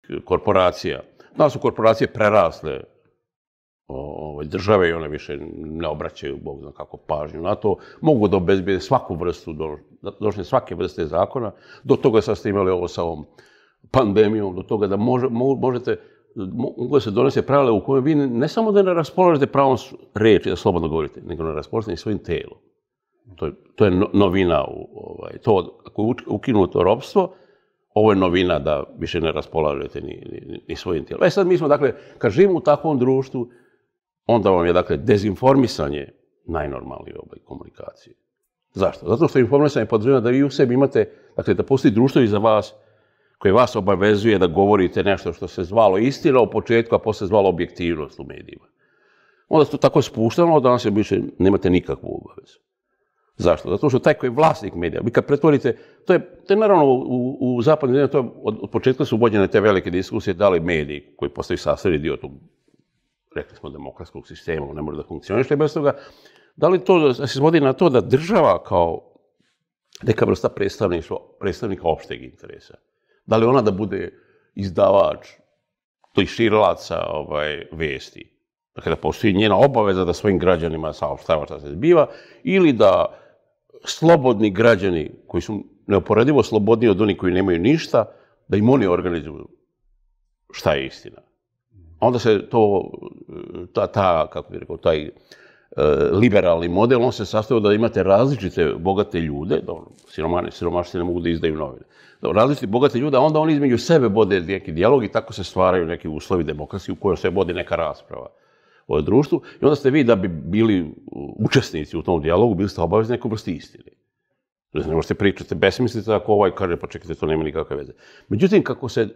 korporacija. Da su korporacije prerasle države i one više ne obraćaju, Bog zna kako, pažnju na to. Mogu da obezbijede svaku vrstu, došle svake vrste zakona. Do toga sad ste imali ovo sa ovom pandemijom, do toga da možete, mogu da se donese pravila u kojem vi ne samo da ne raspolažete pravom reči, da slobodno govorite, nego ne raspolažete i svojim telom. To je novina. Ako je ukinuto ropstvo, ovo je novina da više ne raspolažete ni svojim tijelom. Sad mi smo, dakle, kad živimo u takvom društvu, onda vam je, dakle, dezinformisanje najnormalniji oblik komunikacije. Zašto? Zato što informisanje podrazumijeva da vi u sebi imate, dakle, da postoji društvo iza vas koje vas obavezuje da govorite nešto što se zvalo istina u početku, a posle zvalo objektivnost u medijima. Onda se to tako spuštano, danas više nemate nikakvu obavezu. Zašto? Zato što taj koji je vlasnik medija, vi kad pretvorite, to je naravno u zapadnim zemljama, od početka su vođene te velike diskusije da li mediji koji postaju sastavni dio tog, rekli smo, demokratskog sistema, ne može da funkcioniše bez toga, da li to se svodi na to da država kao neka vrsta predstavnika opšteg interesa, da li ona da bude izdavač tih širilaca vesti, dakle da postoji njena obaveza da svojim građanima saopštava šta se zbiva, ili da slobodni građani koji su neuporedivo slobodniji od onih koji nemaju ništa, da im oni organizuju šta je istina. Onda se to, kako bih rekao, taj liberalni model, on se sastoji da imate različite bogate ljude, siromašni ne mogu da izdaju novine, različite bogate ljude, a onda oni između sebe vode neki dijalog i tako se stvaraju neki uslovi demokracije u kojoj se vodi neka rasprava o društvu. I onda ste vi, da bi bili učesnici u tom dijalogu, bili ste obavezni neku vrsti istine. Ne možete pričati besmislite ako ovaj kaže, pa čekajte, to nema nikakve veze. Međutim, kako se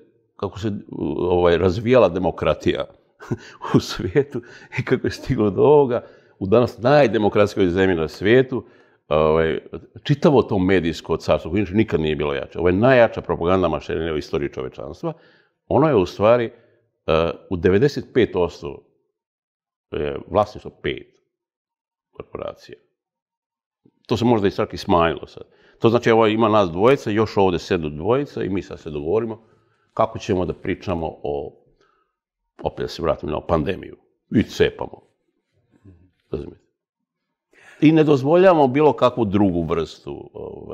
razvijala demokratija u svijetu i kako je stiglo do ovoga, u danas najdemokratskoj zemlji na svijetu, čitavo to medijsko carstvo, koje inače nikad nije bilo jače. Ovo je najjača propagandna mašinerija u istoriji čovečanstva. Ono je u stvari u 95% vlasništvo 5 korporacija. To se možda i čak i smanjilo sad. To znači, ima nas dvojica, još ovdje sedu dvojica i mi sad se dogovorimo kako ćemo da pričamo opet da se vratimo na pandemiju. I cepamo. Razumijete? I ne dozvoljavamo bilo kakvu drugu vrstu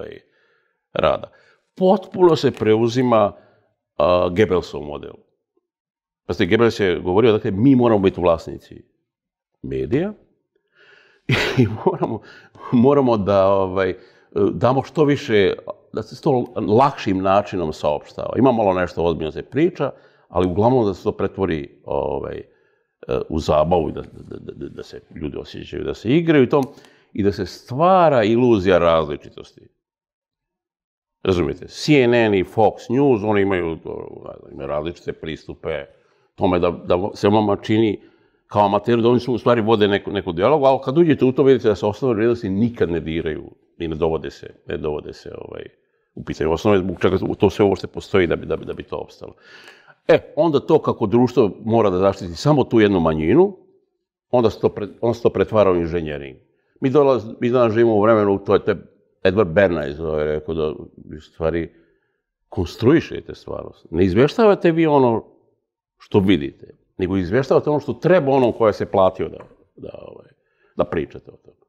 rada. Potpuno se preuzima Goebbelsov model. Pazite, Goebbels je govorio, dakle, mi moramo biti vlasnici medija i moramo da damo što više, da se to lakšim načinom saopštava. Ima malo nešto ozbiljno se priča, ali uglavnom da se to pretvori u zabavu, da se ljudi osjećaju, da se igraju i da se stvara iluzija različitosti. Razumijete? CNN i Fox News, oni imaju različite pristupe tome da se vama čini kao amateru, da oni su u stvari vode neku dijalogu, ali kad uđete u to, vidite da se osnovne vrijednosti nikad ne diraju i ne dovode se u pitanje. U osnovi, zbog čega to sve uopšte postoji da bi to opstalo. Onda to kako društvo mora da zaštiti samo tu jednu manjinu, onda se to pretvara u inženjering. Mi danas živimo u vremenu, to je Edward Bernays rekao da u stvari konstruišete stvarnost. Ne izvještavate vi ono što vidite, nego izvještavate ono što treba onom koja se platio da pričate o tome.